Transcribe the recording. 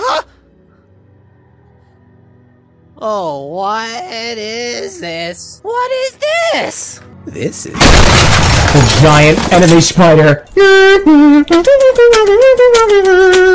Huh? Oh, what is this? What is this? This is the giant enemy spider.